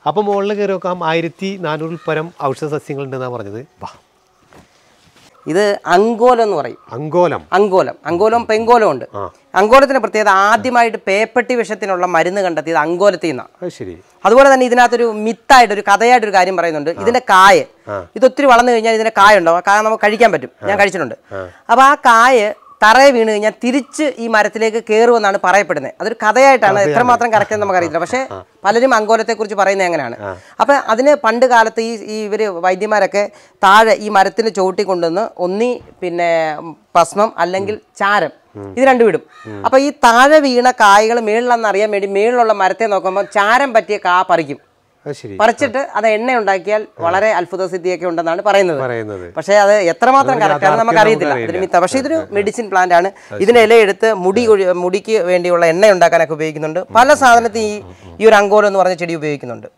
അപ്പം മുകളിൽ കയറി നോക്കാം 1400 പരം ഔഷധ സസ്യങ്ങളുണ്ടെന്നാണ് പറഞ്ഞത്. വാ, ഇത് അങ്കോലം എന്ന് പറയും. അങ്കോലം പെങ്കോലം ഉണ്ട്. അങ്കോലത്തിന്റെ പ്രത്യേകത ആദ്യമായിട്ട് പേപ്പട്ടി വിഷത്തിനുള്ള മരുന്ന് കണ്ടെത്തിയത് അങ്കോലത്തിൽ നിന്നാണ്. ശരി. അതുപോലെ തന്നെ ഇതിനകത്തൊരു മിത്തായിട്ടൊരു കഥയായിട്ടൊരു കാര്യം പറയുന്നുണ്ട്. ഇതിന്റെ കായ ഇതൊത്തിരി വളർന്നു കഴിഞ്ഞാൽ ഇതിന്റെ കായ ഉണ്ടാവും. കായ നമുക്ക് കഴിക്കാൻ പറ്റും. ഞാൻ കഴിച്ചിട്ടുണ്ട്. അപ്പൊ ആ കായ തറയെ വീണ് കഴിഞ്ഞാൽ തിരിച്ച് ഈ മരത്തിലേക്ക് കയറുമെന്നാണ് പറയപ്പെടുന്നത്. അതൊരു കഥയായിട്ടാണ്, എത്രമാത്രം കറക്റ്റ് എന്ന് നമുക്കറിയില്ല. പക്ഷേ പലരും അങ്കോലത്തെക്കുറിച്ച് പറയുന്നത് എങ്ങനെയാണ്. അപ്പം അതിന് പണ്ട് കാലത്ത് ഇവർ വൈദ്യന്മാരൊക്കെ താഴെ ഈ മരത്തിന് ചവിട്ടി കൊണ്ടുവന്ന് ഒന്നി പിന്നെ ഭസ്മം അല്ലെങ്കിൽ ചാരം ഇത് രണ്ടും ഇടും. അപ്പം ഈ താഴെ വീണ കായകൾ മേളിലാണെന്ന് അറിയാൻ വേണ്ടി മേളിലുള്ള മരത്തെ നോക്കുമ്പോൾ ചാരം പറ്റിയ കാ പറിക്കും. പറിച്ചിട്ട് അത് എണ്ണ ഉണ്ടാക്കിയാൽ വളരെ അത്ഭുത സിദ്ധിയൊക്കെ ഉണ്ടെന്നാണ് പറയുന്നത്. പക്ഷേ അത് എത്രമാത്രം കറക്റ്റാണ് നമുക്ക് അറിയത്തില്ല. ഇതൊരു മിത്ത. പക്ഷേ ഇതൊരു മെഡിസിൻ പ്ലാന്റ് ആണ്. ഇതിന്റെ ഇലയെടുത്ത് മുടിക്ക് വേണ്ടിയുള്ള എണ്ണ ഉണ്ടാക്കാനൊക്കെ ഉപയോഗിക്കുന്നുണ്ട്. പല സാധനത്തിൽ ഈ ഒരു അങ്കോലം എന്ന് പറഞ്ഞ ചെടി ഉപയോഗിക്കുന്നുണ്ട്.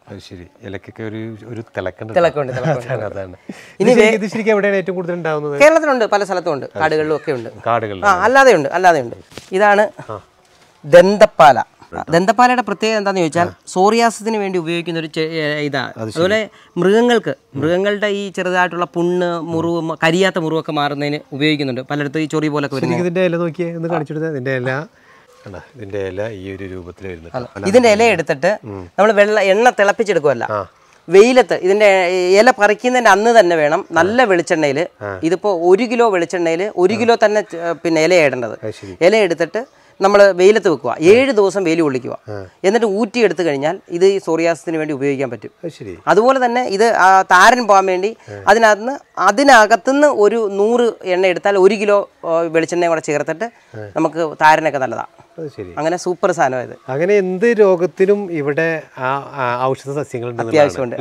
കേരളത്തിലുണ്ട്, പല സ്ഥലത്തും ഉണ്ട്, കാടുകളിലും ഒക്കെ ഉണ്ട്. അല്ലാതെ ഉണ്ട്. ഇതാണ് ദന്തപ്പാല. ദന്തപ്പാലയുടെ പ്രത്യേകത എന്താണെന്ന് ചോദിച്ചാൽ സോറിയാസിന് വേണ്ടി ഉപയോഗിക്കുന്ന ഒരു ഇതാണ്. അതുപോലെ മൃഗങ്ങളുടെ ഈ ചെറുതായിട്ടുള്ള പുണ്ണ്, മുറിവ്, കരിയാത്ത മുറിവൊക്കെ മാറുന്നതിന് ഉപയോഗിക്കുന്നുണ്ട്. പലയിടത്തും ഈ ചൊറി പോലെ ഇതിന്റെ ഇല നോക്കിയേ, ഒന്ന് കാണിച്ചെടുത്ത ഇതിന്റെ ഇല ഈ ഒരു രൂപത്തിൽ വരുന്നത്. ഇതിന്റെ ഇല എടുത്തിട്ട് നമ്മൾ എണ്ണ തിളപ്പിച്ചെടുക്കുമല്ല, വെയിലത്ത് ഇതിന്റെ ഇല പറിക്കുന്നതിന്റെ അന്ന് തന്നെ വേണം നല്ല വെളിച്ചെണ്ണയിൽ. ഇതിപ്പോ 1 കിലോ വെളിച്ചെണ്ണയിൽ 1 കിലോ തന്നെ പിന്നെ ഇല ഇടേണ്ടത്. ഇല എടുത്തിട്ട് നമ്മൾ വെയിലത്ത് വെക്കുക, 7 ദിവസം വെയിൽ കൊള്ളിക്കുക. എന്നിട്ട് ഊറ്റിയെടുത്ത് കഴിഞ്ഞാൽ ഇത് ഈ സോറിയാസിന് വേണ്ടി ഉപയോഗിക്കാൻ പറ്റും. അതുപോലെ തന്നെ ഇത് താരൻ പോകാൻ വേണ്ടി അതിനകത്തുനിന്ന് ഒരു 100 എണ്ണ എടുത്താൽ 1 കിലോ വെളിച്ചെണ്ണയും കൂടെ ചേർത്തിട്ട് നമുക്ക് താരനൊക്കെ നല്ലതാണ്. അങ്ങനെ സൂപ്പർ സാധനം ഇത്. അങ്ങനെ എന്ത് രോഗത്തിനും ഇവിടെ ഔഷധ സസ്യങ്ങൾ അത്യാവശ്യമുണ്ട്.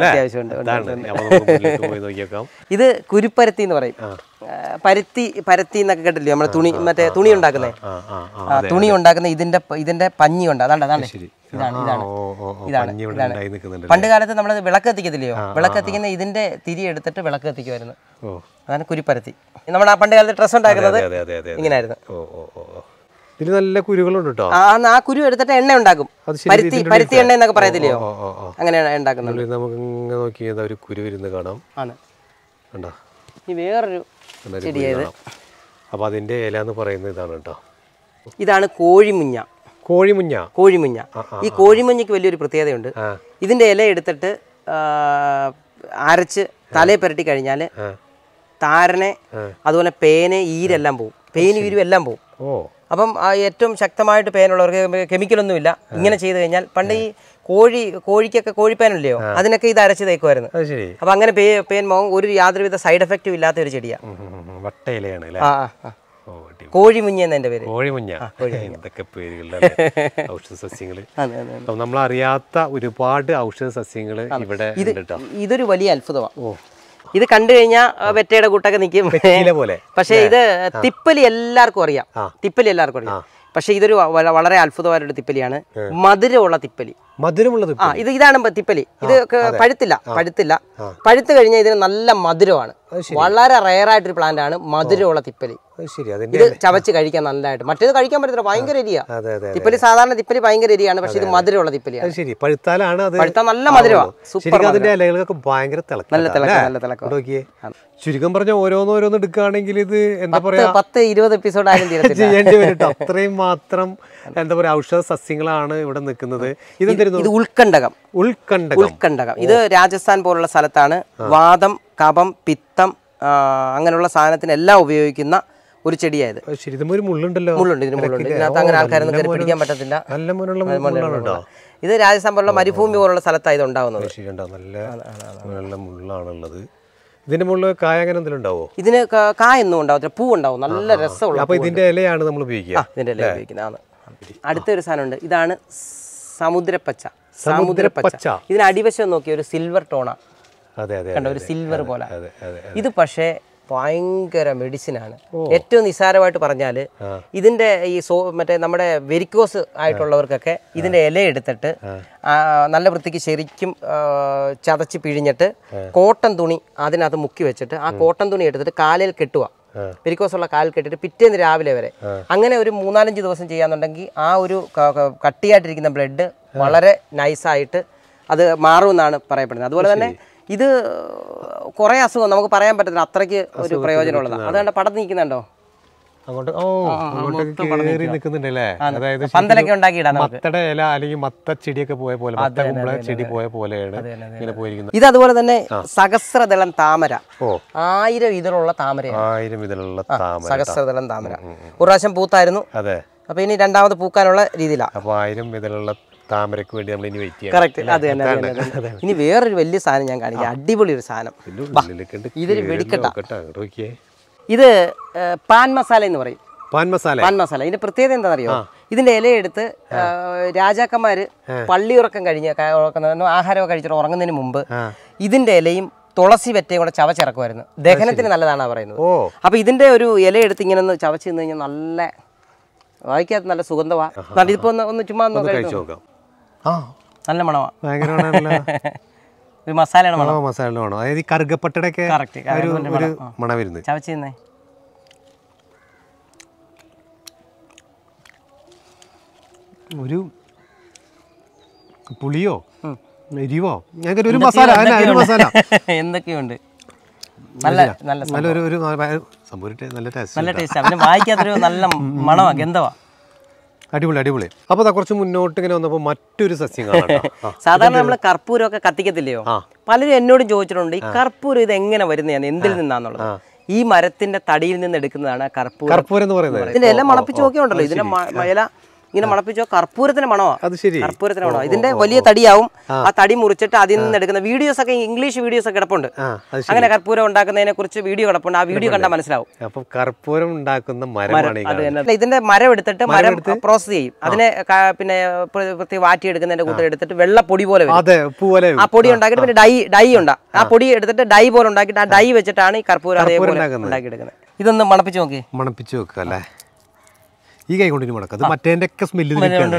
ഇത് കുരുപ്പരുത്തി എന്ന് പറയും. പരുത്തി എന്നൊക്കെ കേട്ടില്ലേ നമ്മൾ തുണി ഉണ്ടാക്കുന്നേ. തുണി ഉണ്ടാക്കുന്ന ഇതിന്റെ പഞ്ഞിയുണ്ട്. അതാണ്. പണ്ട് കാലത്ത് നമ്മൾ വിളക്ക് കത്തിക്കത്തില്ലയോ, വിളക്ക് കത്തിക്കുന്ന ഇതിന്റെ തിരി എടുത്തിട്ട് വിളക്ക് കത്തിക്കുമായിരുന്നു. അതാണ് കുരുപ്പരുത്തി. നമ്മൾ ആ പണ്ട് കാലത്ത് ഡ്രസ്സ് ഉണ്ടാക്കുന്നത് ഇങ്ങനെയായിരുന്നു. ഇതിൽ നല്ല കുരുകളുണ്ട് കേട്ടോ. ആ കുരു എടുത്തിട്ട് എണ്ണ ഉണ്ടാക്കും. പരുത്തി എണ്ണ എന്നൊക്കെ പറയത്തില്ലയോ, അങ്ങനെ ഉണ്ടാക്കുന്നുണ്ട്. നമുക്ക് നോക്കിയത് ഒരു കുരു വരുന്നത് കാണാം. ഈ വേറൊരു ചെടിയായത്. അപ്പൊ അതിന്റെ ഇല എന്ന് പറയുന്നത് ഇതാണ് കേട്ടോ. ഇതാണ് കോഴിമുഞ്ഞ. ഈ കോഴിമുഞ്ഞയ്ക്ക് വലിയൊരു പ്രത്യേകതയുണ്ട്. ഇതിന്റെ ഇല എടുത്തിട്ട് അരച്ച് തലയെ പുരട്ടി കഴിഞ്ഞാൽ താരനെ, അതുപോലെ പേന്, ഈരെല്ലാം പോവും. പേനും ഈരും എല്ലാം പോവും. അപ്പം ഏറ്റവും ശക്തമായിട്ട് പേനുള്ളവർക്ക് കെമിക്കലൊന്നുമില്ല. ഇങ്ങനെ ചെയ്ത് കഴിഞ്ഞാൽ പണ്ട് ഈ കോഴിക്കൊക്കെ കോഴിപ്പേനല്ലയോ, അതിനൊക്കെ ഇത് അരച്ച് തേക്കുമായിരുന്നു. അപ്പൊ അങ്ങനെ പേൻ പോകും. യാതൊരുവിധ സൈഡ് എഫക്റ്റും ഇല്ലാത്ത ഒരു ചെടിയാണ്. കോഴിമുഞ്ഞ എന്നെ പേര്. ഔഷധ സസ്യങ്ങള് നമ്മളറിയാത്ത ഒരുപാട് ഔഷധ സസ്യങ്ങള് ഇവിടെ. ഇതൊരു വലിയ അത്ഭുതമാണ്. ഇത് കണ്ടു കഴിഞ്ഞാൽ വെറ്റയുടെ കൂട്ടൊക്കെ നിൽക്കും പോലെ. പക്ഷെ ഇത് തിപ്പലി എല്ലാവർക്കും അറിയാം. പക്ഷെ ഇതൊരു വളരെ അത്ഭുതമായൊരു തിപ്പലിയാണ്. മധുരമുള്ള തിപ്പലി. ഇതാണ് തിപ്പലി. ഇത് പഴുത്തില്ല. പഴുത്തു കഴിഞ്ഞാൽ ഇതിന് നല്ല മധുരമാണ്. വളരെ റെയർ ആയിട്ടൊരു പ്ലാന്റ് ആണ് മധുരമുള്ള തിപ്പലി. ഇത് ചവച്ച് കഴിക്കാൻ നല്ലതായിട്ട്. മറ്റേത് കഴിക്കാൻ പറ്റത്തില്ല, ഭയങ്കര എരിയാ. തിപ്പലി സാധാരണ തിപ്പലി ഭയങ്കര എരിയാണ്. പക്ഷെ ഇത് മധുരമുള്ള തിപ്പലിയാണ്. പഴുത്താൽ നല്ല മധുരമാണ്. ചുരുക്കം പറഞ്ഞ ഓരോന്ന് എടുക്കുകയാണെങ്കിൽ ഇത് എന്താ പറയാ 10-20 എപ്പിസോഡ് ആയാലും അത്രയും മാത്രം എന്താ പറയാ ഔഷധ സസ്യങ്ങളാണ് ഇവിടെ നിൽക്കുന്നത്. ഇത് ഉൾക്കണ്ടകം. ഇത് രാജസ്ഥാൻ പോലുള്ള സ്ഥലത്താണ്. വാദം, കഫം, പിത്തം അങ്ങനെയുള്ള സാധനത്തിനെല്ലാം ഉപയോഗിക്കുന്ന ഒരു ചെടിയായത്. മുള്ളുണ്ട്. ഇതിനകത്ത് അങ്ങനെ ആൾക്കാരൊന്നും കയറി പിടിക്കാൻ പറ്റത്തില്ല. ഇത് രാജസ്ഥാൻ പോലുള്ള മരുഭൂമി പോലുള്ള സ്ഥലത്താണ് ഇത് ഉണ്ടാവുന്നത്. ഇതിന്റെ മുകളിൽ കായ അങ്ങനെ എന്തെങ്കിലും ഉണ്ടാവോ? ഇതിന് കായൊന്നും ഉണ്ടാവത്തില്ല, പൂ ഉണ്ടാവും. നല്ല രസമുള്ള. അപ്പൊ ഇതിന്റെ ഇലയാണ് നമ്മൾ ഉപയോഗിക്കുക. ഇതിന്റെ ഇല ഉപയോഗിക്കുന്നതാണ്. അടുത്തൊരു സാധനമുണ്ട്. ഇതാണ് സമുദ്രപ്പച്ച. ഇതിന് അടിവശം നോക്കിയ ഒരു സിൽവർ ടോണാ. കണ്ടോ, ഒരു സിൽവർ പോലെ. ഇത് പക്ഷേ ഭയങ്കര മെഡിസിനാണ്. ഏറ്റവും നിസ്സാരമായിട്ട് പറഞ്ഞാൽ ഇതിന്റെ ഈ മറ്റേ നമ്മുടെ വെരിക്കോസ് ആയിട്ടുള്ളവർക്കൊക്കെ ഇതിന്റെ ഇല എടുത്തിട്ട് നല്ല വൃത്തിക്ക് ശരിക്കും ചതച്ച് പിഴിഞ്ഞിട്ട് കോട്ടൺ തുണി അതിനകത്ത് മുക്കി വെച്ചിട്ട് ആ കോട്ടൺ തുണി എടുത്തിട്ട് കാലിൽ കെട്ടുക. വെരിക്കോസുള്ള കാലിൽ കെട്ടിട്ട് പിറ്റേന്ന് രാവിലെ വരെ അങ്ങനെ ഒരു 3-4 ദിവസം ചെയ്യാന്നുണ്ടെങ്കിൽ ആ ഒരു കട്ടിയായിട്ടിരിക്കുന്ന ബ്ലഡ് വളരെ നൈസായിട്ട് അത് മാറുമെന്നാണ് പറയപ്പെടുന്നത്. അതുപോലെ തന്നെ ഇത് കുറേ അസുഖം നമുക്ക് പറയാൻ പറ്റത്തില്ല, അത്രയ്ക്ക് ഒരു പ്രയോജനമുള്ളതാണ്. അതുകൊണ്ട് പടത്ത് നിൽക്കുന്നുണ്ടോ, അതായത് പന്തലൊക്കെ ഉണ്ടാക്കിയിടാം. മത്തയുടെ ഇല അല്ലെങ്കിൽ മത്ത ചെടിയൊക്കെ പോയ പോലെ, ചെടി പോയ പോലെയാണ് ഇങ്ങനെ പോയിരിക്കുന്നത്. ഇത് അതുപോലെ തന്നെ സഹസ്രദളം താമര, 1000 ഇതിലുള്ള താമര, 1000 ഇതിലുള്ള താമര, സഹസ്രദളം താമര ഒരു പ്രാവശ്യം പൂത്തായിരുന്നു. അതെ, അപ്പൊ ഇനി രണ്ടാമത് പൂക്കാനുള്ള രീതിയിലാണ്. അപ്പൊ 1000 ഇതിലുള്ള താമരക്ക് വേണ്ടി നമ്മൾ ഇനി വെയിറ്റ് ചെയ്യാം. കറക്റ്റ്, അത് തന്നെ. ഇനി വേറൊരു വലിയ സാധനം ഞാൻ കാണിക്കാം, അടിപൊളി ഒരു സാധനം. ഇതൊരു വെടിക്കെട്ട. ഇത് പാൻ മസാല എന്ന് പറയും. പാൻ മസാല ഇതിന്റെ പ്രത്യേകത എന്താണെന്നറിയോ? ഇതിന്റെ ഇലയെടുത്ത് രാജാക്കന്മാര് പള്ളി ഉറക്കം കഴിഞ്ഞ് ആഹാരമൊക്കെ കഴിച്ചിട്ട് ഉറങ്ങുന്നതിന് മുമ്പ് ഇതിന്റെ ഇലയും തുളസി വെറ്റയും കൂടെ ചവച്ചിറക്കുമായിരുന്നു. ദഹനത്തിന് നല്ലതാണ് പറയുന്നത്. അപ്പൊ ഇതിന്റെ ഒരു ഇലയെടുത്ത് ഇങ്ങനെ ഒന്ന് ചവച്ച് നിന്ന് കഴിഞ്ഞാൽ നല്ല വായിക്കാത്ത നല്ല സുഗന്ധമാണ്. ഇതിപ്പോ ഒന്ന് ചുമ്മാ കഴിച്ചു നോക്കാം. നല്ല മണമാണ്, ഒരു മസാലയുടെ മണം. മസാലയുടെ മണം, അതായത് കറുകപ്പട്ടയുടെ മണം വരുന്നത്. ചവച്ചേ ഒരു പുളിയോ എരിവോ ഒരു മസാല എന്തൊക്കെയുണ്ട്. നല്ല നല്ല നല്ല ടേസ്റ്റ്, അവന് വായിക്കാത്തൊരു നല്ല മണമാ, ഗന്ധവാ. അടിപൊളി അടിപൊളി. അപ്പൊ കുറച്ച് മുന്നോട്ട് ഇങ്ങനെ വന്നപ്പോ മറ്റൊരു സസ്യം കാണാം. സാധാരണ നമ്മള് കർപ്പൂരമൊക്കെ കത്തിക്കത്തില്ലയോ? പലരും എന്നോടും ചോദിച്ചിട്ടുണ്ട് ഈ കർപ്പൂരം ഇത് എങ്ങനെ വരുന്നതാണ്, എന്തിൽ നിന്നാന്നുള്ളത്. ഈ മരത്തിന്റെ തടിയിൽ നിന്ന് എടുക്കുന്നതാണ് കർപ്പൂരം എന്ന് പറയുന്നത്. ഇതിന്റെ ഇല മണപ്പിച്ച് നോക്കിയുണ്ടല്ലോ, ഇതിന്റെ ഇല ഇങ്ങനെ മണപ്പിച്ചോ കർപ്പൂരത്തിന്റെ മണമാണ്. കർപ്പൂരത്തിന്റെ മണമാണ്. ഇതിന്റെ വലിയ തടിയാവും. ആ തടി മുറിച്ചിട്ട് അതിൽ നിന്ന് എടുക്കുന്ന വീഡിയോസ് ഒക്കെ, ഇംഗ്ലീഷ് വീഡിയോസ് ഒക്കെ കിടപ്പുണ്ട്. അങ്ങനെ കർപ്പൂരം ഉണ്ടാക്കുന്നതിനെ കുറിച്ച് വീഡിയോ കിടപ്പുണ്ട്. ആ വീഡിയോ കണ്ടാൽ മനസ്സിലാവും. കർപ്പൂരം ഉണ്ടാക്കുന്ന മരമാണ്. ഇതിന്റെ മരം എടുത്തിട്ട് മരം പ്രോസസ് ചെയ്യും. അതിനെ പിന്നെ പ്രത്യേകം വാറ്റിയെടുക്കുന്നതിന്റെ കൂട്ടം എടുത്തിട്ട് വെള്ളപ്പൊടി പോലെ വരും. ആ പൊടി ഉണ്ടാക്കിയിട്ട് പിന്നെ ഡൈ ഉണ്ടാകും. ആ പൊടി എടുത്തിട്ട് ഡൈ പോലെ ഉണ്ടാക്കിയിട്ട് ആ ഡൈ വെച്ചിട്ടാണ് ഈ കർപ്പൂരം അതേപോലെ ഉണ്ടാക്കിയെടുക്കുന്നത്. ഇതൊന്ന് മണപ്പിച്ച് നോക്കി. മണപ്പിച്ച് നോക്കുക അല്ലേ? ഈ കൈ കൊണ്ടിന് മുടക്കം, അത് മറ്റേന്റെ ഒക്കെ സ്മെല്ല്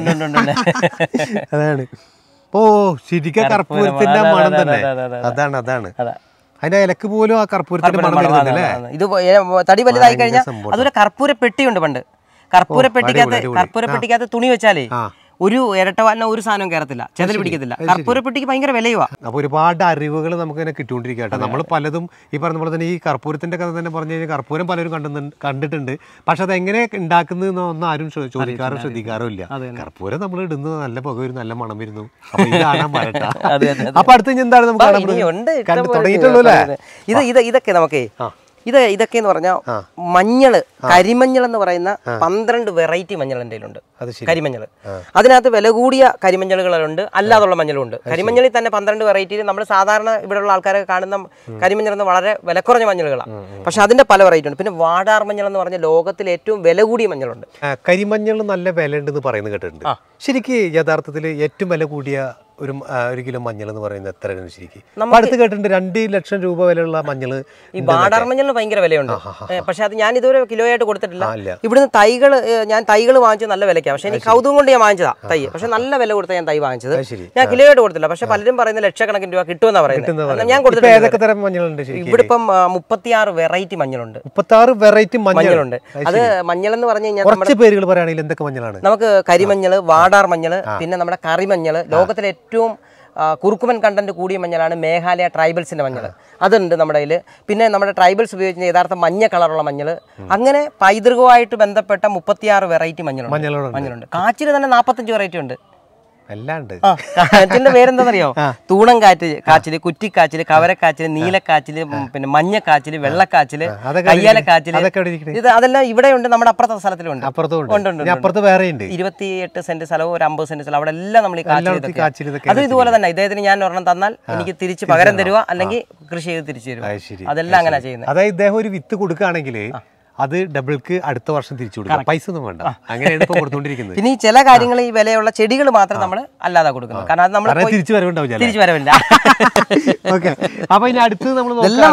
അതാണ്. ഓ ശരിക്കും കർപ്പൂരത്തിന്റെ മണം തന്നെ. അതാണ് അതിന്റെ ഇലക്ക് പോലും ആ കർപ്പൂരത്തിന്റെ മണം വരുന്നുണ്ടല്ലേ? ഇത് തടി വലുതായി കഴിഞ്ഞാൽ അതൊരു കർപ്പൂര പെട്ടിയുണ്ട്. പണ്ട് കർപ്പൂര പെട്ടിക്കകത്ത് തുണി വെച്ചാലേ ഒരു ഇരട്ടവാലിന ഒരു സാധനം കയറത്തില്ല, ചെതൽ പിടിക്കത്തില്ല. കർപ്പൂരപ്പെട്ടിക്ക് ഭയങ്കര വിലയുവാ. അപ്പൊ ഒരുപാട് അറിവുകൾ നമുക്ക് ഇങ്ങനെ കിട്ടുകൊണ്ടിരിക്കട്ടെ. നമ്മൾ പലതും ഈ പറഞ്ഞ പോലെ തന്നെ ഈ കർപ്പൂരത്തിന്റെ കഥ തന്നെ പറഞ്ഞു കഴിഞ്ഞാൽ കർപ്പൂരം പലരും കണ്ടിട്ടുണ്ട്. പക്ഷെ അത് എങ്ങനെ ഉണ്ടാക്കുന്നൊന്നും ആരും ശ്രദ്ധിക്കാറും ഇല്ല. കർപ്പൂരം നമ്മൾ ഇടുന്നത് നല്ല പുക വരും, നല്ല മണം വരുന്നു. അപ്പൊ ഇത് കാണാൻ പറയട്ട. അപ്പൊ അടുത്ത് എന്താണ് നമുക്ക് തുടങ്ങിയിട്ടുള്ളൂ അല്ലേ? ഇതൊക്കെ നമുക്കേ ഇതൊക്കെ എന്ന് പറഞ്ഞാൽ മഞ്ഞള്, കരിമഞ്ഞൾ എന്ന് പറയുന്ന 12 വെറൈറ്റി മഞ്ഞൾ എൻ്റെ കയ്യിലുണ്ട്. കരിമഞ്ഞൾ, അതിനകത്ത് വില കൂടിയ കരിമഞ്ഞളുകളുണ്ട്, അല്ലാതുള്ള മഞ്ഞളുണ്ട്. കരിമഞ്ഞളിൽ തന്നെ 12 വെറൈറ്റിയിൽ നമ്മൾ സാധാരണ ഇവിടെയുള്ള ആൾക്കാരെ കാണുന്ന കരിമഞ്ഞൾ എന്ന് വളരെ വില കുറഞ്ഞ മഞ്ഞളുകളാണ്. പക്ഷെ അതിന്റെ പല വെറൈറ്റി ഉണ്ട്. പിന്നെ വാടാർ മഞ്ഞൾ എന്ന് പറഞ്ഞ ലോകത്തിലെ ഏറ്റവും വില കൂടിയ മഞ്ഞളുണ്ട്. കരിമഞ്ഞൾ നല്ല വില ഉണ്ടെന്ന് പറയുന്നത് കേട്ടിട്ടുണ്ട്. ശരിക്കും യഥാർത്ഥത്തിൽ ഏറ്റവും വില കൂടിയ ഒരു കിലോ മഞ്ഞൾ എന്ന് പറയുന്നത് എത്രയാണ് ശരിക്കും? അടുത്ത് കേട്ടിട്ടുണ്ട് 2 ലക്ഷം രൂപ വിലയുള്ള മഞ്ഞൾ. ഈ ബാഡാർ മഞ്ഞളിന് ഭയങ്കര വിലയുണ്ട്. പക്ഷെ അത് ഞാൻ ഇതുവരെ കിലോയായിട്ട് കൊടുത്തിട്ടില്ല. ഇവിടുന്ന് ഞാൻ തൈകൾ വാങ്ങിച്ചത് നല്ല വിലയ്ക്കാണ്. പക്ഷെ എനിക്ക് കൗതുകം കൊണ്ട് ഞാൻ വാങ്ങിച്ചതാ തൈ. പക്ഷെ നല്ല വില കൊടുത്ത ഞാൻ തൈ വാങ്ങിച്ചത്. ഞാൻ കിലോയായിട്ട് കൊടുത്തില്ല. പക്ഷെ പലരും പറയുന്നത് ലക്ഷക്കണക്കിന് രൂപ കിട്ടുമെന്നാണ് പറയുന്നത്. ഞാൻ കൊടുത്തില്ല. ഇവിടെ ഇപ്പം 36 വെറൈറ്റി മഞ്ഞളുണ്ട്. 36 വെറൈറ്റി മഞ്ഞളുണ്ട്. അത് മഞ്ഞൾ എന്ന് പറഞ്ഞു കഴിഞ്ഞാൽ കുറച്ച് പേരുകൾ പറയുകയാണെങ്കിൽ എന്തൊക്കെ മഞ്ഞളാണ്? നമുക്ക് കരിമഞ്ഞൾ, വാടാർ മഞ്ഞൾ, പിന്നെ നമ്മുടെ കറിമഞ്ഞൾ. ലോകത്തിലെ ഏറ്റവും കുറുക്കുമൻ കണ്ടന്റ് കൂടിയ മഞ്ഞളാണ് മേഘാലയ ട്രൈബൽസിന്റെ മഞ്ഞൾ. അതുണ്ട് നമ്മുടെ കയ്യിൽ. പിന്നെ നമ്മുടെ ട്രൈബൽസ് ഉപയോഗിക്കുന്ന യഥാർത്ഥ മഞ്ഞ കളറുള്ള മഞ്ഞൾ. അങ്ങനെ പൈതൃകവുമായിട്ട് ബന്ധപ്പെട്ട 36 വെറൈറ്റി മഞ്ഞളുണ്ട്. കാച്ചിൽ തന്നെ 45 വെറൈറ്റി ഉണ്ട്. കാച്ചിലിന്റെ പേരെന്താണെന്നറിയോ? തൂണം കാച്ചില്, കുറ്റിക്കാച്ചില്, കവരക്കാച്ചില്, നീലക്കാച്ചില്, പിന്നെ മഞ്ഞക്കാച്ചില്, വെള്ളക്കാച്ചില്, കയ്യാലക്കാച്ചില്. ഇത് അതെല്ലാം ഇവിടെ ഉണ്ട്. നമ്മുടെ അപ്പുറത്തെ സ്ഥലത്തിലുണ്ട്. 28 സെന്റ് സ്ഥലവും ഒരു 50 സെന്റ് സ്ഥലം, അവിടെ എല്ലാം നമ്മൾ ഈ കാച്ചിൽ. അത് ഇതുപോലെ തന്നെ ഇദ്ദേഹത്തിന് ഞാൻ ഒരെണ്ണം തന്നാൽ എനിക്ക് തിരിച്ച് പകരം തരുക, അല്ലെങ്കിൽ കൃഷി ചെയ്ത് തിരിച്ചു തരുക. അതെല്ലാം അങ്ങനെ ചെയ്യുന്നത്. അതായത് ഇദ്ദേഹം ഒരു വിത്ത് കൊടുക്കുകയാണെങ്കിൽ അത് ഡബിൾക്ക് അടുത്ത വർഷം തിരിച്ചു കൊടുക്കാം. പൈസ ഒന്നും വേണ്ട. അങ്ങനെയാണ് ഇപ്പൊ കൊടുത്തോണ്ടിരിക്കുന്നത്. ഇനി ചില കാര്യങ്ങൾ ഈ വിലയുള്ള ചെടികൾ മാത്രം നമ്മൾ അല്ലാതെ കൊടുക്കുന്നത്. കാരണം അത് നമ്മൾ തിരിച്ചു വരവില്ല. അപ്പൊ ഇനി അടുത്ത് നമ്മൾ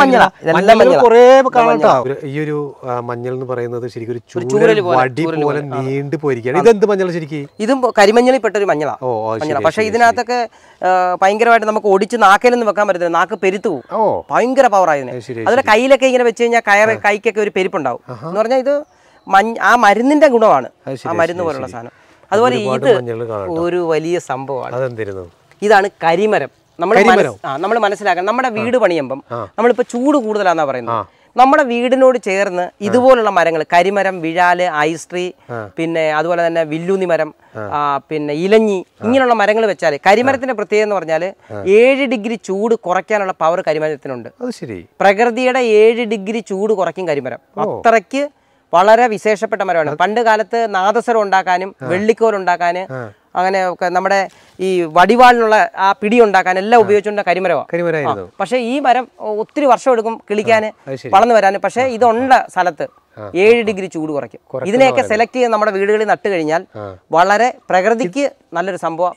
ഈ ഒരു മഞ്ഞൾ എന്ന് പറയുന്നത് ശരിക്കും ഒരു ചൂരൽ വടി പോലെ നീണ്ടു പോയിരിക്കുകയാണ്. ഇതെന്ത് മഞ്ഞൾ ശരിക്കും? ഇതും കരിമഞ്ഞളിൽ പെട്ടൊരു മഞ്ഞളാണ്. പക്ഷെ ഇതിനകത്തൊക്കെ ഭയങ്കരമായിട്ട് നമുക്ക് ഒടിച്ച് നാക്കയിലൊന്നും വെക്കാൻ പറ്റത്തില്ല. നാക്ക് പെരുത്തു പോകും. ഭയങ്കര പവറായിരുന്നു. അതുപോലെ കയ്യിലൊക്കെ ഇങ്ങനെ വെച്ച് കഴിഞ്ഞാൽ കൈക്കൊക്കെ ഒരു പെരുപ്പുണ്ടാവും. എന്ന് പറഞ്ഞാൽ ഇത് ആ മരുന്നിന്റെ ഗുണമാണ്. ആ മരുന്ന് പോലുള്ള സാധനം. അതുപോലെ ഇത് ഒരു വലിയ സംഭവമാണ്. ഇതാണ് കരിമരം. നമ്മൾ മനസ്സിലാക്കണം, നമ്മുടെ വീട് പണിയുമ്പം നമ്മളിപ്പോൾ ചൂട് കൂടുതലാണെന്നാണ് പറയുന്നത്. നമ്മുടെ വീടിനോട് ചേർന്ന് ഇതുപോലുള്ള മരങ്ങൾ, കരിമരം, വിഴാല്, ഐസ് ട്രീ, പിന്നെ അതുപോലെ തന്നെ വില്ലൂന്നി മരം, പിന്നെ ഇലഞ്ഞി, ഇങ്ങനെയുള്ള മരങ്ങൾ വെച്ചാൽ കരിമരത്തിന്റെ പ്രത്യേകത എന്ന് പറഞ്ഞാൽ 7 ഡിഗ്രി ചൂട് കുറയ്ക്കാനുള്ള പവർ കരിമരത്തിനുണ്ട്. പ്രകൃതിയുടെ 7 ഡിഗ്രി ചൂട് കുറയ്ക്കും കരിമരം. അത്രയ്ക്ക് വളരെ വിശേഷപ്പെട്ട മരമാണ്. പണ്ട് കാലത്ത് നാദസ്വരം ഉണ്ടാക്കാനും വെള്ളിക്കോൽ ഉണ്ടാക്കാൻ, അങ്ങനെ നമ്മുടെ ഈ വടിവാളിനുള്ള ആ പിടി ഉണ്ടാക്കാൻ എല്ലാം ഉപയോഗിച്ചുകൊണ്ട് കരിമരമാണ്. പക്ഷേ ഈ മരം ഒത്തിരി വർഷം എടുക്കും കിളിക്കാൻ, വളർന്നു വരാൻ. പക്ഷേ ഇതുള്ള സ്ഥലത്ത് 7 ഡിഗ്രി ചൂട് കുറയ്ക്കും. ഇതിനെയൊക്കെ സെലക്ട് ചെയ്ത് നമ്മുടെ വീടുകളിൽ നട്ട് കഴിഞ്ഞാൽ വളരെ പ്രകൃതിക്ക് നല്ലൊരു സംഭവം.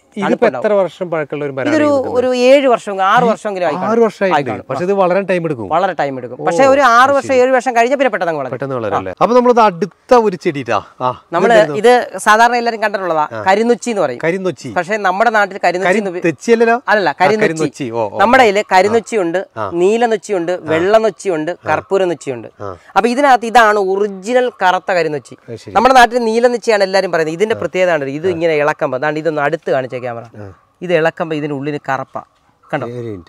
ഇതൊരു 7 വർഷം 6 വർഷമെങ്കിലും ആയിക്കാണും. വളരെ ടൈം എടുക്കും. പക്ഷെ ഒരു 6 വർഷം 7 വർഷം കഴിഞ്ഞ പിന്നെ പെട്ടെന്ന്. അപ്പൊ നമ്മളത് അടുത്ത ഒരു ചെടിയിട്ടാ നമ്മള് ഇത് സാധാരണ എല്ലാവരും കണ്ടിട്ടുള്ളതാ കരിനൊച്ചി എന്ന് പറയും. കരിനൊച്ചി. പക്ഷെ നമ്മുടെ നാട്ടിൽ കരിനൊച്ചി അല്ല, കരിനൊച്ചി. നമ്മുടെ കയ്യില് കരിനൊച്ചിയുണ്ട്, നീലനൊച്ചിയുണ്ട്, വെള്ളനൊച്ചിയുണ്ട്, കർപ്പൂര നൊച്ചിയുണ്ട്. അപ്പൊ ഇതിനകത്ത് ഇതാണ് ഒറിജിനൽ കറുത്ത കരിനൊച്ചി. നമ്മുടെ നാട്ടിൽ നീലനൊച്ചിയാണ് എല്ലാരും പറയുന്നത്. ഇതിന്റെ പ്രത്യേകത ആണ് ഇത് ഇങ്ങനെ ഇളക്കുമ്പോ, അതാണ് ഇതൊന്ന് അടുത്ത് കാണിച്ച ക്യാമറ. ഇത് ഇളക്കുമ്പോ ഇതിന്റെ ഉള്ളിന് കറുപ്പ കണ്ടോ,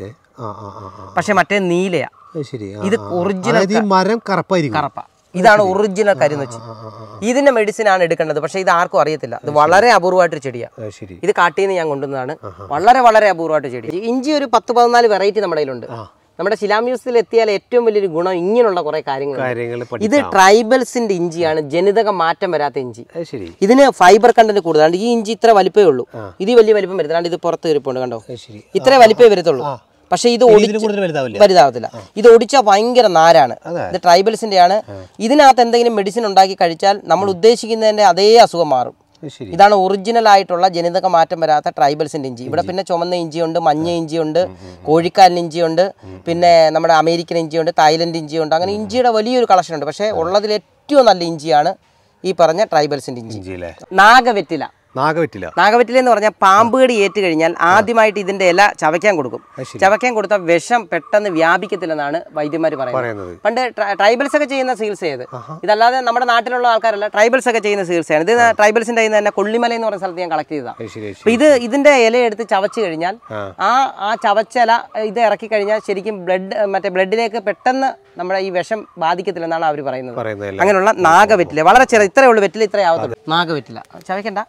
പക്ഷെ മറ്റേ നീലയാ. ഇത് ഒറിജിനൽ മരം കറുപ്പ. ഇതാണ് ഒറിജിനൽ കരിനൊച്ചി. ഇതിന്റെ മെഡിസിൻ ആണ് എടുക്കേണ്ടത്. പക്ഷെ ഇത് ആർക്കും അറിയത്തില്ല. ഇത് വളരെ അപൂർവമായിട്ടൊരു ചെടിയാണ്. ഇത് കാട്ടിൽ നിന്ന് ഞാൻ കൊണ്ടുവന്നതാണ്. വളരെ വളരെ അപൂർവമായിട്ട് ചെടി. ഇഞ്ചി ഒരു 10-14 വെറൈറ്റി നമ്മുടെ കയ്യിലുണ്ട്. നമ്മുടെ ശിലാ മ്യൂസിയത്തിൽ എത്തിയാൽ ഏറ്റവും വലിയൊരു ഗുണം ഇങ്ങനെയുള്ള കുറെ കാര്യങ്ങൾ. ഇത് ട്രൈബൽസിന്റെ ഇഞ്ചിയാണ്, ജനിതക മാറ്റം വരാത്ത ഇഞ്ചി. ഇതിന് ഫൈബർ കണ്ടന്റ് കൂടുതലാണ്. ഈ ഇഞ്ചി ഇത്ര വലിപ്പേ ഉള്ളൂ. ഇത് വലിയ വലിപ്പം വരുന്നുണ്ട്. ഇത് പുറത്ത് കയറിപ്പോണ്ട് കണ്ടോ, ഇത്ര വലിപ്പേ വരത്തുള്ളൂ. പക്ഷെ ഇത് വലുതാവത്തില്ല. ഇത് ഒടിച്ചാൽ ഭയങ്കര നാരാണ്. ഇത് ട്രൈബൽസിന്റെ ആണ്. ഇതിനകത്ത് എന്തെങ്കിലും മെഡിസിൻ ഉണ്ടാക്കി കഴിച്ചാൽ നമ്മൾ ഉദ്ദേശിക്കുന്നതിന്റെ അതേ അസുഖം മാറും. ഇതാണ് ഒറിജിനൽ ആയിട്ടുള്ള ജനിതക മാറ്റം വരാത്ത ട്രൈബൽസിന്റെ ഇഞ്ചി. ഇവിടെ പിന്നെ ചുമന്ന ഇഞ്ചിയുണ്ട്, മഞ്ഞ ഇഞ്ചിയുണ്ട്, കോഴിക്കാലിന് ഇഞ്ചിയുണ്ട്, പിന്നെ നമ്മുടെ അമേരിക്കൻ ഇഞ്ചിയുണ്ട്, തായ്ലൻഡ് ഇഞ്ചിയുണ്ട്. അങ്ങനെ ഇഞ്ചിയുടെ വലിയൊരു കളക്ഷൻ ഉണ്ട്. പക്ഷേ ഉള്ളതിൽ ഏറ്റവും നല്ല ഇഞ്ചിയാണ് ഈ പറഞ്ഞ ട്രൈബൽസിന്റെ ഇഞ്ചി. നാഗവെറ്റില എന്ന് പറഞ്ഞാൽ പാമ്പ് കടി ഏറ്റ് കഴിഞ്ഞാൽ ആദ്യമായിട്ട് ഇതിന്റെ ഇല ചവയ്ക്കാൻ കൊടുക്കും. ചവയ്ക്കാൻ കൊടുത്താൽ വിഷം പെട്ടെന്ന് വ്യാപിക്കത്തില്ലെന്നാണ് വൈദ്യന്മാർ പറയുന്നത്. പണ്ട് ട്രൈബൽസ് ഒക്കെ ചെയ്യുന്ന ചികിത്സയത്. ഇതല്ലാതെ നമ്മുടെ നാട്ടിലുള്ള ആൾക്കാരല്ല, ട്രൈബൽസ് ഒക്കെ ചെയ്യുന്ന ചികിത്സയാണ്. ഇത് ട്രൈബൽസിന്റെ കയ്യിൽ നിന്ന് തന്നെ കൊള്ളിമല എന്ന് പറയുന്ന സ്ഥലത്ത് ഞാൻ കളക്ട് ചെയ്തതാണ്. ഇതിന്റെ ഇല എടുത്ത് ചവച്ച് കഴിഞ്ഞാൽ ആ ചവച്ചല ഇത് ഇറക്കി കഴിഞ്ഞാൽ ശരിക്കും ബ്ലഡിലേക്ക് പെട്ടെന്ന് നമ്മുടെ ഈ വിഷം ബാധിക്കത്തില്ലെന്നാണ് അവർ പറയുന്നത്. അങ്ങനെയുള്ള നാഗവെറ്റില വളരെ ചെറിയ, ഇത്രയേ ഉള്ളൂ വെറ്റില, ഇത്രയേ ആവത്തുള്ളൂ. നാഗവെറ്റില ചവയ്ക്കണ്ട.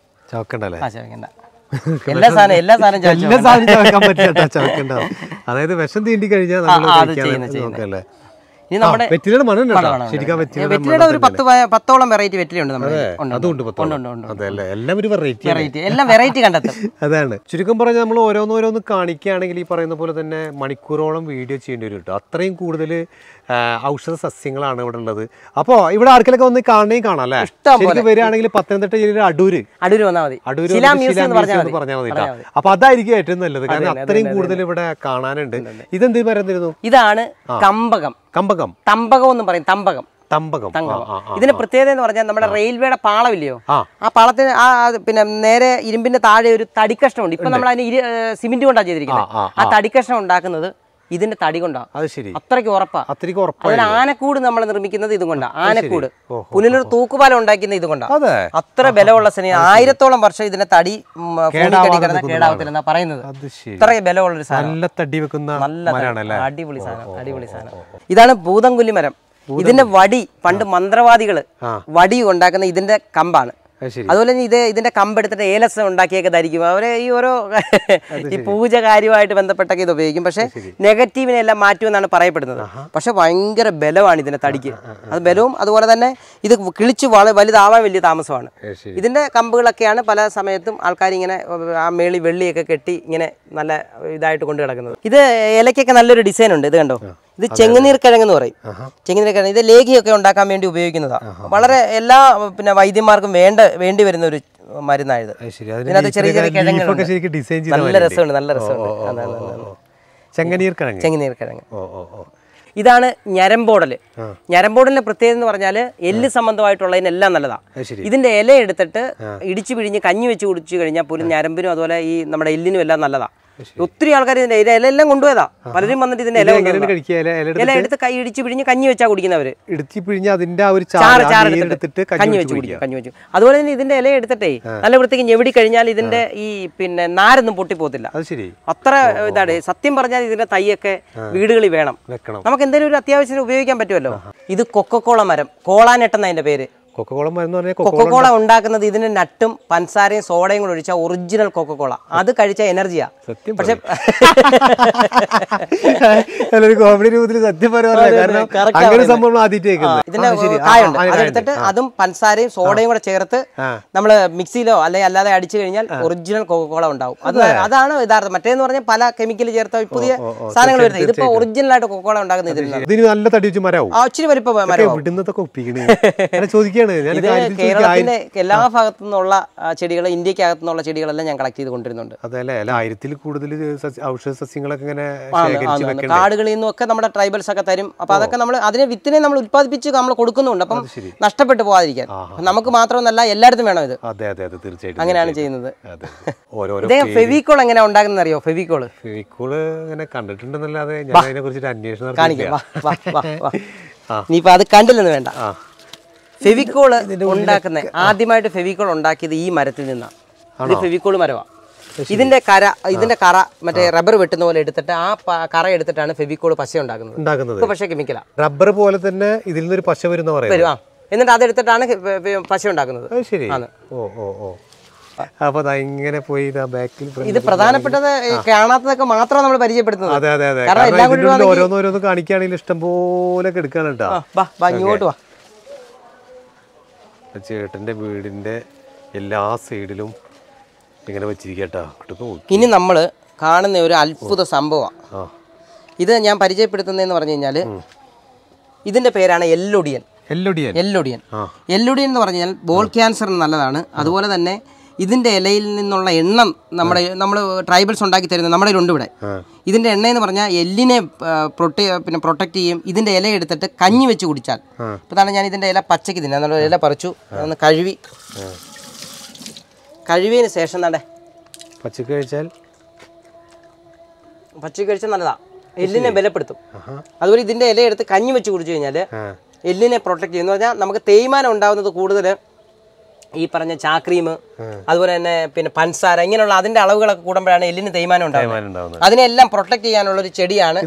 അതായത് വിഷം തീണ്ടി കഴിഞ്ഞാൽ വെറ്റിലയുടെ ഒരു 10ഓളം വെറൈറ്റി വെറ്റിലുണ്ട്. എല്ലാം വെറൈറ്റി കണ്ടെത്തും. അതാണ് ചുരുക്കം പറഞ്ഞാൽ നമ്മൾ ഓരോന്നോരോന്ന് കാണിക്കുകയാണെങ്കിൽ ഈ പറയുന്ന പോലെ തന്നെ മണിക്കൂറോളം വീഡിയോ ചെയ്യേണ്ടി വരും കേട്ടോ. അത്രയും കൂടുതൽ ഔഷധ സസ്യങ്ങളാണ് ഇവിടെ ഉള്ളത്. അപ്പോൾ ഇവിടെ ആർക്കെങ്കിലും ഒന്ന് കാണുകയും കാണാം അല്ലേ? ശരിക്കും വരികയാണെങ്കിൽ പത്തനംതിട്ട ജില്ലയിലെ അടൂര് വന്നാൽ മതി. പറഞ്ഞാൽ മതി. അപ്പൊ അതായിരിക്കും ഏറ്റവും നല്ലത്. കാരണം അത്രയും കൂടുതൽ ഇവിടെ കാണാനുണ്ട്. ഇതെന്ത് പറയുന്നിരുന്നു? ഇതാണ് തമ്പകം എന്ന് പറയും. തമ്പകം. ഇതിന്റെ പ്രത്യേകത എന്ന് പറഞ്ഞാൽ നമ്മുടെ റെയിൽവേയുടെ പാളമില്ലയോ, ആ പാളത്തിന് പിന്നെ നേരെ ഇരുമ്പിന്റെ താഴെ ഒരു തടിക്കഷ്ണമുണ്ട്. ഇപ്പൊ നമ്മൾ അതിന് സിമെന്റ് കൊണ്ടാണ് ചെയ്തിരിക്കുന്നത്. ആ തടിക്കഷ്ണം ഉണ്ടാക്കുന്നത് ഇതിന്റെ തടി കൊണ്ടാണ്. അത്രയ്ക്ക് ഉറപ്പാ. അതിന് ആനക്കൂട് നമ്മൾ നിർമ്മിക്കുന്നത് ഇതും കൊണ്ടാണ്. ആനക്കൂട് പുനലൂർ തൂക്കുപാലം ഉണ്ടാക്കുന്നത് ഇതും കൊണ്ടാണ്. അത്ര ബലമുള്ള സനി 1000ഓളം വർഷം ഇതിന്റെ തടി കിടന്ന കേടാവത്തില്ലെന്നാ പറയുന്നത്. ഇത്ര ബലമുള്ളൊരു സാധനം. നല്ല അടിപൊളി സാധനം. ഇതാണ് ഭൂതംകുല്ലി മരം. ഇതിന്റെ വടി പണ്ട് മന്ത്രവാദികള് വടി ഉണ്ടാക്കുന്ന ഇതിന്റെ കമ്പാണ്. അതുപോലെ തന്നെ ഇതിന്റെ കമ്പെടുത്തിട്ട് ഏലസം ഉണ്ടാക്കിയൊക്കെ ധരിക്കും. അവരെ ഈ ഓരോ ഈ പൂജ കാര്യമായിട്ട് ബന്ധപ്പെട്ടൊക്കെ ഇത് ഉപയോഗിക്കും. പക്ഷെ നെഗറ്റീവിനെ എല്ലാം മാറ്റുമെന്നാണ് പറയപ്പെടുന്നത്. പക്ഷെ ഭയങ്കര ബലമാണ് ഇതിന്റെ തടിക്ക്. അത് ബലവും അതുപോലെ തന്നെ ഇത് കിളിച്ച് വലുതാവാൻ വലിയ താമസമാണ്. ഇതിന്റെ കമ്പുകളൊക്കെയാണ് പല സമയത്തും ആൾക്കാർ ഇങ്ങനെ ആ മേളി വെള്ളിയൊക്കെ കെട്ടി ഇങ്ങനെ നല്ല ഇതായിട്ട് കൊണ്ട് കിടക്കുന്നത്. ഇത് ഇലയ്ക്കൊക്കെ നല്ലൊരു ഡിസൈൻ ഉണ്ട്. ഇത് കണ്ടോ, ഇത് ചെങ്ങുനീർ കിഴങ്ങ് എന്ന് പറയും. ചെങ്ങുനീർ കിഴങ്ങ് ഇത് ലേഖിയൊക്കെ ഉണ്ടാക്കാൻ വേണ്ടി ഉപയോഗിക്കുന്നതാണ്. വളരെ എല്ലാ പിന്നെ വൈദ്യന്മാർക്കും വേണ്ടി വരുന്ന ഒരു മരുന്നായത്. ഇതിനകത്ത് ചെറിയ ചെറിയ കിഴങ്ങ് നല്ല രസമുണ്ട്. ചെങ്ങുനീർ കിഴങ്ങ്. ഇതാണ് ഞരമ്പോടല്. ഞരമ്പോടലിന്റെ പ്രത്യേകത എന്ന് പറഞ്ഞാൽ എല്ല് സംബന്ധമായിട്ടുള്ളതിനെല്ലാം നല്ലതാണ്. ഇതിന്റെ ഇല എടുത്തിട്ട് ഇടിച്ചു പിഴിഞ്ഞ് കഞ്ഞി വെച്ച് കുടിച്ചു കഴിഞ്ഞാൽ പോലും ഞരമ്പിനും അതുപോലെ ഈ നമ്മുടെ എല്ലിനും എല്ലാം നല്ലതാണ്. ഒത്തിരി ആൾക്കാർ ഇതിന്റെ ഇലയെല്ലാം കൊണ്ടുപോയതാ. പലരും വന്നിട്ട് ഇതിന്റെ ഇല എടുത്ത് കൈ ഇടിച്ച് പിഴിഞ്ഞ് കഞ്ഞി വെച്ചാ കുടിക്കുന്നവര്. കഞ്ഞി വെച്ചു. അതുപോലെ തന്നെ ഇതിന്റെ ഇല എടുത്തിട്ടേ നല്ല വൃത്തിക്ക് ഞെവിടി കഴിഞ്ഞാൽ ഇതിന്റെ ഈ പിന്നെ നാരൊന്നും പൊട്ടിപ്പോത്തില്ല. അത്ര ഇതാണ്. സത്യം പറഞ്ഞാൽ ഇതിന്റെ തൈയൊക്കെ വീടുകളിൽ വേണം. നമുക്ക് എന്തെങ്കിലും ഒരു അത്യാവശ്യത്തിന് ഉപയോഗിക്കാൻ പറ്റുമല്ലോ. ഇത് കൊക്കക്കോള മരം, കോളാനെട്ട് എന്നതിന്റെ പേര്. കൊക്കക്കോള ഉണ്ടാക്കുന്നത് ഇതിന്റെ നട്ടും പഞ്ചസാരയും സോഡയും കൂടെ ഒഴിച്ച ഒറിജിനൽ കൊക്കക്കോള. അത് കഴിച്ച എനർജിയാ. പക്ഷെ ഇതിന്റെ കായുണ്ട്, അതെടുത്തിട്ട് അതും പഞ്ചസാരയും സോഡയും കൂടെ ചേർത്ത് നമ്മള് മിക്സിയിലോ അല്ലെങ്കിൽ അല്ലാതെ അടിച്ചു കഴിഞ്ഞാൽ ഒറിജിനൽ കൊക്കക്കോള ഉണ്ടാവും. അതാണ് യഥാർത്ഥം. മറ്റേന്ന് പറഞ്ഞാൽ പല കെമിക്കൽ ചേർത്ത പുതിയ സാധനങ്ങൾ വരുന്നത്. ഇതിപ്പോ ഒറിജിനൽ ആയിട്ട് കൊക്കക്കോള ഉണ്ടാക്കുന്ന ഇച്ചിരി വലിപ്പം കേരളത്തിന്റെ എല്ലാ ഭാഗത്തു നിന്നുള്ള ചെടികൾ, ഇന്ത്യക്കകത്തുനിന്നുള്ള ചെടികളെല്ലാം ഞാൻ കളക്ട് ചെയ്ത് കൊണ്ടിരുന്നുണ്ട്. കാടുകളിൽ നിന്നൊക്കെ നമ്മുടെ ട്രൈബൽസ് ഒക്കെ തരും. അപ്പൊ അതൊക്കെ നമ്മൾ അതിനെ വിത്തിനെ നമ്മൾ ഉത്പാദിപ്പിച്ച് നമ്മൾ കൊടുക്കുന്നുണ്ട്. അപ്പം നഷ്ടപ്പെട്ടു പോകാതിരിക്കാൻ നമുക്ക് മാത്രമൊന്നല്ല, എല്ലായിടത്തും വേണം ഇത്. അങ്ങനെയാണ് ചെയ്യുന്നത്. ഇദ്ദേഹം ഫെവിക്കോൾ എങ്ങനെ ഉണ്ടാക്കുന്നത് അറിയോ? ഫെവിക്കോൾ കണ്ടിട്ടുണ്ടെന്നല്ലാതെ ഇനിയിപ്പോ അത് കണ്ടില്ലെന്ന് വേണ്ട. ഫെവിക്കോൾ ഉണ്ടാക്കുന്ന ആദ്യമായിട്ട് ഫെവിക്കോൾ ഉണ്ടാക്കിയത് ഈ മരത്തിൽ നിന്നാണ്. ഇത് ഫെവിക്കോൾ മരമാണ്. ഇതിന്റെ കറ മറ്റേ റബ്ബർ വെട്ടുന്ന പോലെ എടുത്തിട്ട് ആ കറ എടുത്തിട്ടാണ് ഫെവിക്കോൾ പശ ഉണ്ടാക്കുന്നത്. പക്ഷേ കെമിക്കലാ. റബ്ബർ പോലെ തന്നെ ഇതിൽ നിന്നൊരു പശ വരും. എന്നിട്ട് അതെടുത്തിട്ടാണ് പശ ഉണ്ടാക്കുന്നത്. ഇത് പ്രധാനപ്പെട്ടത് കാണാത്തതൊക്കെ മാത്രമാണ് നമ്മൾ പരിചയപ്പെടുത്തുന്നത്. ഓരോന്നോരോന്ന് കാണിക്കുകയാണെങ്കിൽ ഇഷ്ടം പോലെ എടുക്കാണ് കേട്ടോ. ഇങ്ങോട്ട് വാ. ചേട്ടന്റെ വീടിന്റെ എല്ലാ സൈഡിലും ഇങ്ങനെ വെച്ചിരിക്കട്ടോ. ഇനി നമ്മൾ കാണുന്ന ഒരു അത്ഭുത സംഭവമാണ് ഇത്. ഞാൻ പരിചയപ്പെടുത്തുന്നതെന്ന് പറഞ്ഞു കഴിഞ്ഞാൽ ഇതിന്റെ പേരാണ് എല്ലൊടിയൻ. എല്ലൊടിയൻ എന്ന് പറഞ്ഞാൽ ബോൾ ക്യാൻസറിന് നല്ലതാണ്. അതുപോലെ തന്നെ ഇതിന്റെ ഇലയിൽ നിന്നുള്ള എണ്ണം നമ്മൾ ട്രൈബൽസ് ഉണ്ടാക്കി തരുന്നത് നമ്മുടെ ഉണ്ട് ഇവിടെ. ഇതിന്റെ എണ്ണ എന്ന് പറഞ്ഞാൽ എല്ലിനെ പ്രൊട്ടക്ട് ചെയ്യും. ഇതിന്റെ ഇല എടുത്തിട്ട് കഞ്ഞി വെച്ച് കുടിച്ചാൽ, ഇതാണ് ഞാൻ ഇതിന്റെ ഇല പച്ചയ്ക്ക് തിന്നാ. ഇല പറിച്ചു, ഒന്ന് കഴുകിയതിന് ശേഷം തന്നെ പച്ചക്ക് കഴിച്ചാൽ നല്ലതാ. എല്ലിനെ ബലപ്പെടുത്തും. അതുപോലെ ഇതിന്റെ ഇല എടുത്ത് കഞ്ഞി വെച്ച് കുടിച്ചു കഴിഞ്ഞാൽ എല്ലിനെ പ്രൊട്ടക്ട് ചെയ്യുന്ന പറഞ്ഞാൽ നമുക്ക് തേയ്മാനം ഉണ്ടാകുന്നത് കൂടുതൽ ഈ പറഞ്ഞ ചാക്രീം, അതുപോലെ തന്നെ പിന്നെ പൻസാര, ഇങ്ങനെയുള്ള അതിന്റെ അളവുകളൊക്കെ കൂടുമ്പോഴാണ് എല്ലിന് തേയ്മാനം ഉണ്ടാകുന്നത്. അതിനെല്ലാം പ്രൊട്ടക്ട് ചെയ്യാനുള്ള ഒരു ചെടിയാണ്.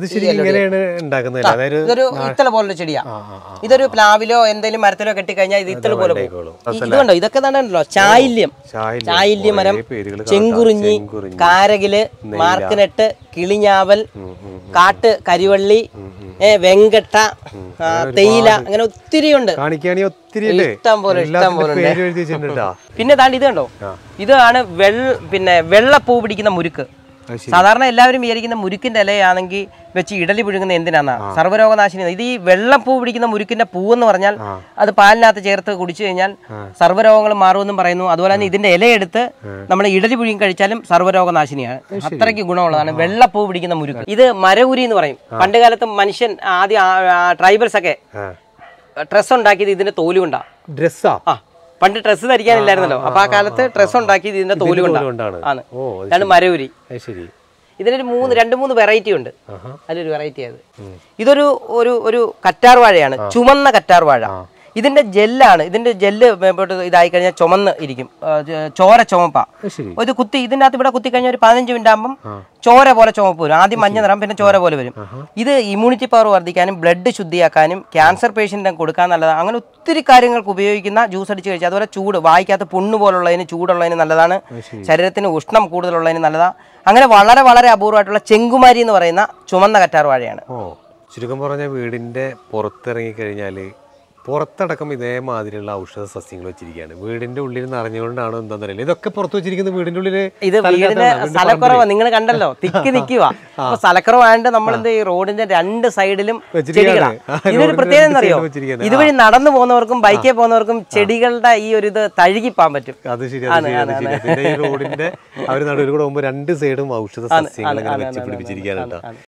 ഇതൊരു ഇത്തള പോലുള്ള ചെടിയാ. ഇതൊരു പ്ലാവിലോ എന്തെങ്കിലും മരത്തിലോ കെട്ടിക്കഴിഞ്ഞാൽ ഇത് ഇത്തള പോലെ പോകും. ഇതുകൊണ്ടോ ഇതൊക്കെ തന്നെ ഉണ്ടല്ലോ. ചായില്യ മരം, ചെങ്കുറിഞ്ഞി, കാരകില്, മാർക്കനെട്ട്, കിളിഞ്ഞാവൽ, കാട്ട് കരിവള്ളി, വെങ്കട്ട, തേയില, അങ്ങനെ ഒത്തിരി ഉണ്ട്. ഇഷ്ടം പോലെ. പിന്നെ താണ്ടി ഇത് കണ്ടോ, ഇതാണ് വെള്ളപ്പൂ പിടിക്കുന്ന മുരുക്ക്. സാധാരണ എല്ലാവരും വിചാരിക്കുന്ന മുരുക്കിന്റെ ഇലയാണെങ്കിൽ വെച്ച് ഇഡലി പുഴുങ്ങുന്ന എന്തിനാന്നാ, സർവ്വരോഗനാശിനി. ഇത് ഈ വെള്ളപ്പൂ പിടിക്കുന്ന മുരുക്കിന്റെ പൂവെന്ന് പറഞ്ഞാൽ അത് പാലിനകത്ത് ചേർത്ത് കുടിച്ചു കഴിഞ്ഞാൽ സർവ്വരോഗങ്ങൾ മാറുമെന്നും പറയുന്നു. അതുപോലെ തന്നെ ഇതിന്റെ ഇലയെടുത്ത് നമ്മൾ ഇഡലി പുഴുങ്ങി കഴിച്ചാലും സർവ്വരോഗനാശിനിയാണ്. അത്രയ്ക്ക് ഗുണമുള്ളതാണ് വെള്ളപ്പൂ പിടിക്കുന്ന മുരുക്ക്. ഇത് മരവുരി എന്ന് പറയും. പണ്ട് കാലത്ത് മനുഷ്യൻ ആദ്യം ട്രൈബൽസ് ഒക്കെ ഡ്രസ് ഉണ്ടാക്കിയത് ഇതിന്റെ തോലുകൊണ്ടാ. പണ്ട് ഡ്രസ്സ് ധരിക്കാനില്ലായിരുന്നല്ലോ. അപ്പൊ ആ കാലത്ത് ഡ്രസ് ഉണ്ടാക്കിയത് ഇതിന്റെ തോലുകൊണ്ടാണ്. ഇതാണ് മരവുരി. ഇതിനൊരു 2-3 വെറൈറ്റി ഉണ്ട്. അതിലൊരു വെറൈറ്റി ആയത് ഇതൊരു ഒരു കറ്റാർ വാഴയാണ്. ചുമന്ന കറ്റാർ വാഴ. ഇതിന്റെ ജെല്ലാണ്. ഇതിന്റെ ജെല്ല് ഇതായി കഴിഞ്ഞാൽ ചുമന്ന് ഇരിക്കും. ചോര ചുമപ്പാ. ഇത് കുത്തി ഇതിന്റെ അകത്ത് ഇവിടെ കുത്തി കഴിഞ്ഞാൽ ഒരു 15 മിനിറ്റ് ആകുമ്പം ചോര പോലെ ചുമപ്പ് വരും. ആദ്യം മഞ്ഞ നിറം, പിന്നെ ചോര പോലെ വരും. ഇത് ഇമ്മ്യൂണിറ്റി പവർ വർദ്ധിക്കാനും ബ്ലഡ് ശുദ്ധിയാക്കാനും ക്യാൻസർ പേഷ്യന്റിനെ കൊടുക്കാൻ നല്ലതാണ്. അങ്ങനെ ഒത്തിരി കാര്യങ്ങൾക്ക് ഉപയോഗിക്കുന്ന ജ്യൂസ് അടിച്ച് കഴിച്ചാൽ. അതുപോലെ ചൂട്, വായിക്കകത്ത് പുണ്ണ് പോലുള്ളതിന്, ചൂടുള്ളതിന് നല്ലതാണ്. ശരീരത്തിന് ഉഷ്ണം കൂടുതലുള്ളതിന് നല്ലതാണ്. അങ്ങനെ വളരെ വളരെ അപൂർവമായിട്ടുള്ള ചെങ്കുമാരി എന്ന് പറയുന്ന ചുമന്ന കറ്റാർ വാഴയാണ്. ചുരുക്കം പറഞ്ഞ വീടിന്റെ പുറത്തിറങ്ങി കഴിഞ്ഞാല് പുറത്തടക്കം ഇതേമാതിരിയുള്ള ഔഷധ സസ്യങ്ങൾ വെച്ചിരിക്കുകയാണ്. വീടിന്റെ ഉള്ളിൽ നിറഞ്ഞുകൊണ്ടാണോ എന്താണെന്നറിയില്ല. ഇതൊക്കെ പുറത്ത് വെച്ചിരിക്കുന്നത് വീടിന്റെ ഉള്ളിൽ. ഇത് വീടിന്റെ സ്ഥലക്കുറവാ, നിങ്ങൾ കണ്ടല്ലോ, തിക്കി നിൽക്കുക. അപ്പൊ സ്ഥലക്കുറവായതുകൊണ്ട് നമ്മളെന്ത് ഈ റോഡിന്റെ 2 സൈഡിലും ചെടികളാണ്. ഇതൊരു പ്രത്യേകത എന്നറിയോ, ഇതുവഴി നടന്നു പോകുന്നവർക്കും ബൈക്കിൽ പോകുന്നവർക്കും ചെടികളുടെ ഈ ഒരു ഇത് തഴുകിപ്പാൻ പറ്റും. അത് ശരിയാണ്. ഈ റോഡിന്റെ അവർ നടുവിൽ കൂടെ പോകുമ്പോൾ 2 സൈഡും ഔഷധ സസ്യങ്ങൾ വെച്ച് പിടിപ്പിച്ചിരിക്കാനുണ്ട്.